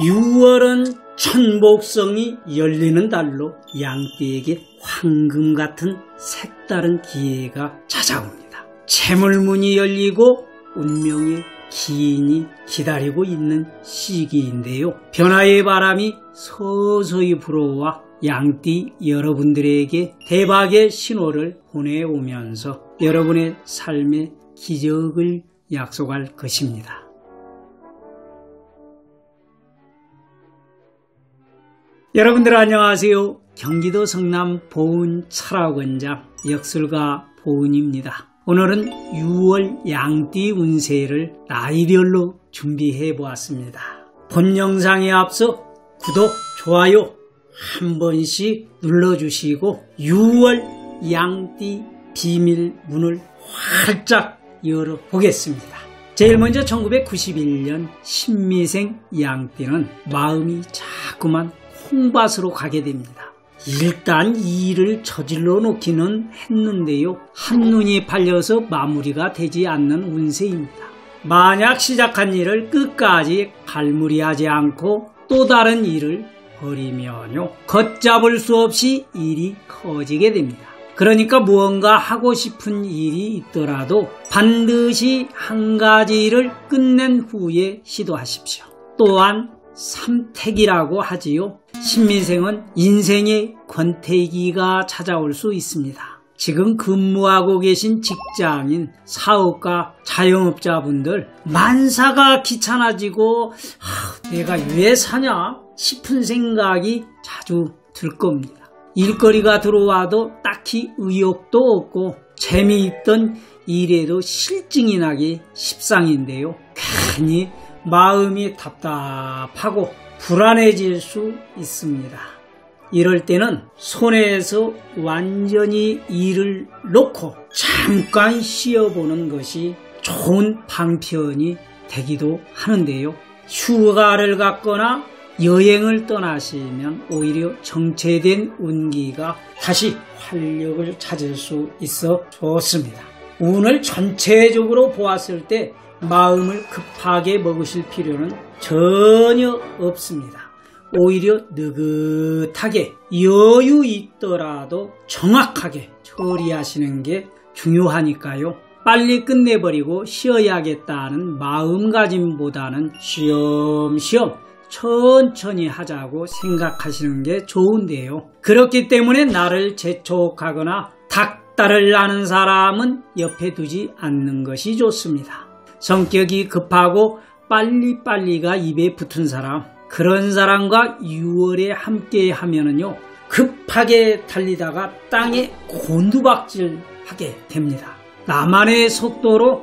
6월은 천복성이 열리는 달로 양띠에게 황금 같은 색다른 기회가 찾아옵니다. 재물문이 열리고 운명의 기인이 기다리고 있는 시기인데요. 변화의 바람이 서서히 불어와 양띠 여러분들에게 대박의 신호를 보내오면서 여러분의 삶의 기적을 약속할 것입니다. 여러분들 안녕하세요. 경기도 성남 보은 철학원장 역술가 보은입니다. 오늘은 6월 양띠 운세를 나이별로 준비해 보았습니다. 본 영상에 앞서 구독, 좋아요 한 번씩 눌러주시고 6월 양띠 비밀문을 활짝 열어보겠습니다. 제일 먼저 1991년 신미생 양띠는 마음이 자꾸만 콩밭으로 가게 됩니다. 일단 이 일을 저질러 놓기는 했는데요. 한눈이 팔려서 마무리가 되지 않는 운세입니다. 만약 시작한 일을 끝까지 갈무리하지 않고 또 다른 일을 벌이면요, 걷잡을 수 없이 일이 커지게 됩니다. 그러니까 무언가 하고 싶은 일이 있더라도 반드시 한 가지 일을 끝낸 후에 시도하십시오. 또한 삼택이라고 하지요. 신미생은 인생의 권태기가 찾아올 수 있습니다. 지금 근무하고 계신 직장인, 사업가, 자영업자분들 만사가 귀찮아지고 내가 왜 사냐 싶은 생각이 자주 들 겁니다. 일거리가 들어와도 딱히 의욕도 없고 재미있던 일에도 실증이 나기 십상인데요. 괜히 마음이 답답하고 불안해질 수 있습니다. 이럴 때는 손에서 완전히 일을 놓고 잠깐 쉬어보는 것이 좋은 방편이 되기도 하는데요. 휴가를 갔거나 여행을 떠나시면 오히려 정체된 운기가 다시 활력을 찾을 수 있어 좋습니다. 운을 전체적으로 보았을 때 마음을 급하게 먹으실 필요는 전혀 없습니다. 오히려 느긋하게 여유 있더라도 정확하게 처리하시는 게 중요하니까요. 빨리 끝내버리고 쉬어야겠다는 마음가짐보다는 쉬엄쉬엄 천천히 하자고 생각하시는 게 좋은데요. 그렇기 때문에 나를 재촉하거나 닥달을 나는 사람은 옆에 두지 않는 것이 좋습니다. 성격이 급하고 빨리빨리가 입에 붙은 사람, 그런 사람과 6월에 함께 하면은요, 급하게 달리다가 땅에 곤두박질하게 됩니다. 나만의 속도로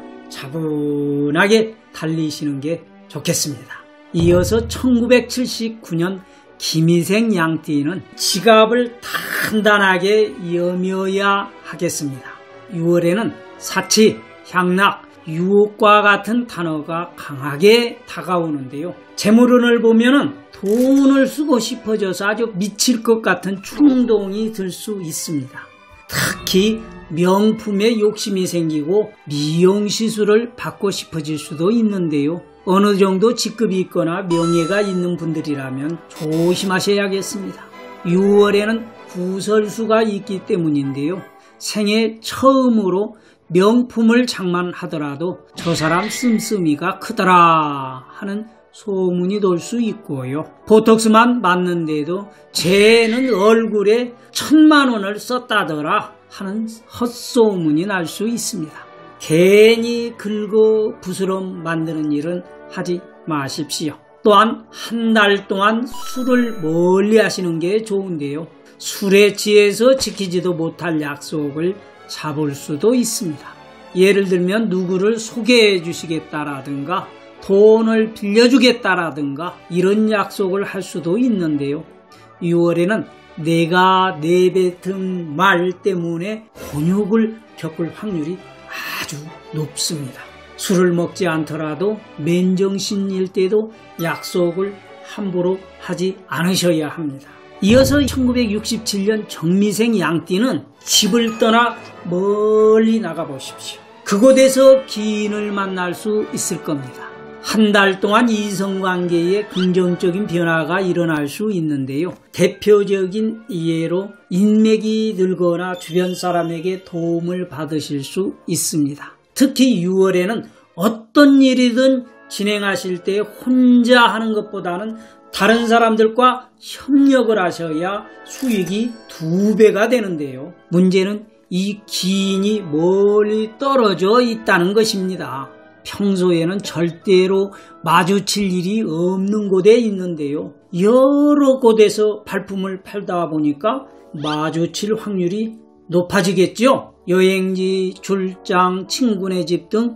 차분하게 달리시는 게 좋겠습니다. 이어서 1979년 김희생 양띠는 지갑을 단단하게 여며야 하겠습니다. 6월에는 사치, 향락, 유혹과 같은 단어가 강하게 다가오는데요. 재물운을 보면은 돈을 쓰고 싶어져서 아주 미칠 것 같은 충동이 들 수 있습니다. 특히 명품에 욕심이 생기고 미용시술을 받고 싶어질 수도 있는데요. 어느 정도 직급이 있거나 명예가 있는 분들이라면 조심하셔야겠습니다. 6월에는 구설수가 있기 때문인데요. 생애 처음으로 명품을 장만하더라도 저 사람 씀씀이가 크더라 하는 소문이 돌 수 있고요. 보톡스만 맞는데도 쟤는 얼굴에 1000만 원을 썼다더라 하는 헛소문이 날 수 있습니다. 괜히 긁어 부스럼 만드는 일은 하지 마십시오. 또한 한 달 동안 술을 멀리 하시는 게 좋은데요. 술에 취해서 지키지도 못할 약속을 잡을 수도 있습니다. 예를 들면 누구를 소개해 주시겠다라든가 돈을 빌려주겠다라든가 이런 약속을 할 수도 있는데요. 6월에는 내가 내뱉은 말 때문에 곤욕을 겪을 확률이 아주 높습니다. 술을 먹지 않더라도 맨정신일 때도 약속을 함부로 하지 않으셔야 합니다. 이어서 1967년 정미생 양띠는 집을 떠나 멀리 나가보십시오. 그곳에서 기인을 만날 수 있을 겁니다. 한 달 동안 이성관계에 긍정적인 변화가 일어날 수 있는데요. 대표적인 예로 인맥이 늘거나 주변 사람에게 도움을 받으실 수 있습니다. 특히 6월에는 어떤 일이든 진행하실 때 혼자 하는 것보다는 다른 사람들과 협력을 하셔야 수익이 2배가 되는데요. 문제는 이 기인이 멀리 떨어져 있다는 것입니다. 평소에는 절대로 마주칠 일이 없는 곳에 있는데요. 여러 곳에서 발품을 팔다 보니까 마주칠 확률이 높아지겠죠. 여행지, 출장, 친구네 집 등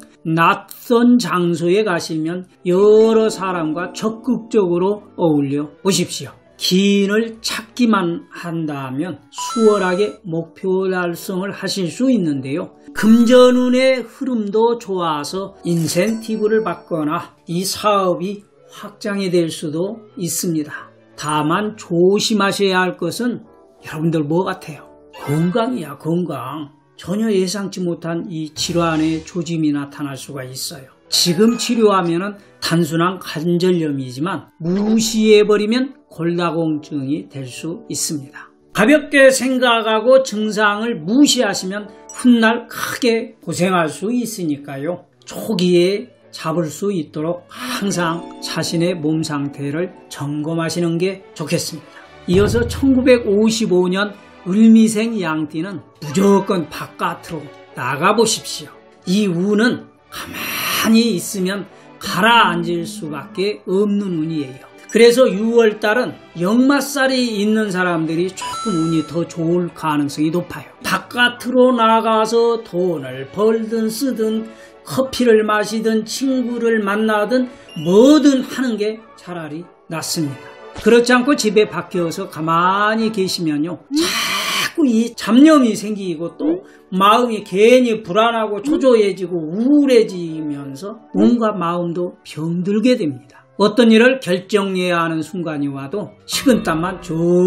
낯선 장소에 가시면 여러 사람과 적극적으로 어울려 보십시오. 기인을 찾기만 한다면 수월하게 목표 달성을 하실 수 있는데요. 금전운의 흐름도 좋아서 인센티브를 받거나 이 사업이 확장이 될 수도 있습니다. 다만 조심하셔야 할 것은 여러분들 뭐 같아요? 건강이야, 건강. 전혀 예상치 못한 이 질환의 조짐이 나타날 수가 있어요. 지금 치료하면 단순한 관절염이지만 무시해버리면 골다공증이 될 수 있습니다. 가볍게 생각하고 증상을 무시하시면 훗날 크게 고생할 수 있으니까요. 초기에 잡을 수 있도록 항상 자신의 몸 상태를 점검하시는 게 좋겠습니다. 이어서 1955년 을미생 양띠는 무조건 바깥으로 나가보십시오. 이 운은 가만히 있으면 가라앉을 수밖에 없는 운이에요. 그래서 6월달은 역마살이 있는 사람들이 조금 운이 더 좋을 가능성이 높아요. 바깥으로 나가서 돈을 벌든 쓰든 커피를 마시든 친구를 만나든 뭐든 하는 게 차라리 낫습니다. 그렇지 않고 집에 박혀서 가만히 계시면요, 자꾸 이 잡념이 생기고 또 마음이 괜히 불안하고 초조해지고 우울해지면서 몸과 마음도 병들게 됩니다. 어떤 일을 결정해야 하는 순간이 와도 식은땀만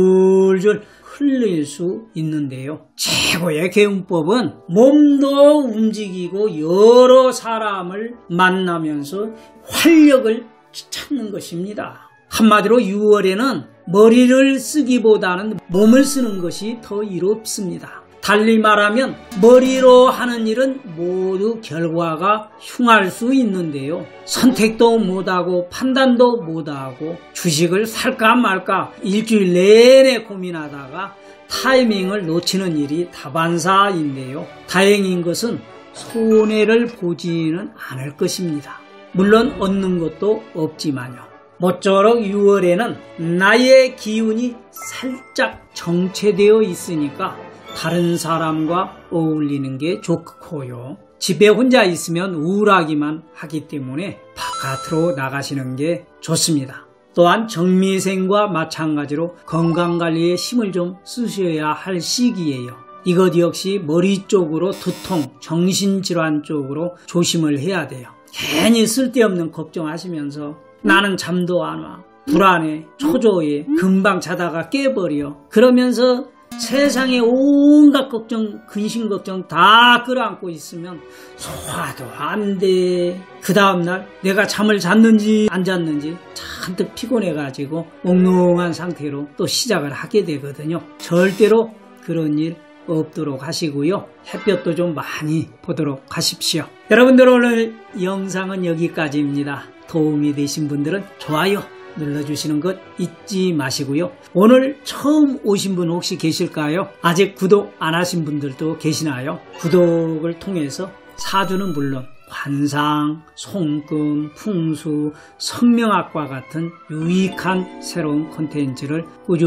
졸졸 흘릴 수 있는데요. 최고의 개운법은 몸도 움직이고 여러 사람을 만나면서 활력을 찾는 것입니다. 한마디로 6월에는 머리를 쓰기보다는 몸을 쓰는 것이 더 이롭습니다. 달리 말하면 머리로 하는 일은 모두 결과가 흉할 수 있는데요. 선택도 못하고 판단도 못하고 주식을 살까 말까 일주일 내내 고민하다가 타이밍을 놓치는 일이 다반사인데요. 다행인 것은 손해를 보지는 않을 것입니다. 물론 얻는 것도 없지만요. 모쪼록 6월에는 나의 기운이 살짝 정체되어 있으니까 다른 사람과 어울리는 게 좋고요. 집에 혼자 있으면 우울하기만 하기 때문에 바깥으로 나가시는 게 좋습니다. 또한 정미생과 마찬가지로 건강관리에 힘을 좀 쓰셔야 할 시기예요. 이것 역시 머리 쪽으로 두통, 정신질환 쪽으로 조심을 해야 돼요. 괜히 쓸데없는 걱정하시면서 나는 잠도 안 와, 불안해, 초조해, 금방 자다가 깨버려. 그러면서 세상에 온갖 걱정, 근심 걱정 다 끌어안고 있으면 소화도 안 돼. 그 다음날 내가 잠을 잤는지 안 잤는지 잔뜩 피곤해가지고 몽롱한 상태로 또 시작을 하게 되거든요. 절대로 그런 일 없도록 하시고요. 햇볕도 좀 많이 보도록 하십시오. 여러분들 오늘 영상은 여기까지입니다. 도움이 되신 분들은 좋아요 눌러주시는 것 잊지 마시고요. 오늘 처음 오신 분 혹시 계실까요? 아직 구독 안 하신 분들도 계시나요? 구독을 통해서 사주는 물론 관상, 손금, 풍수, 성명학과 같은 유익한 새로운 콘텐츠를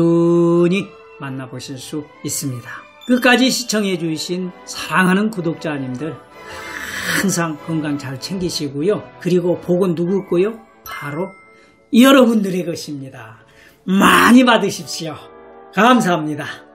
꾸준히 만나보실 수 있습니다. 끝까지 시청해 주신 사랑하는 구독자님들 항상 건강 잘 챙기시고요. 그리고 복은 누구 거요? 바로 여러분들의 것입니다. 많이 받으십시오. 감사합니다.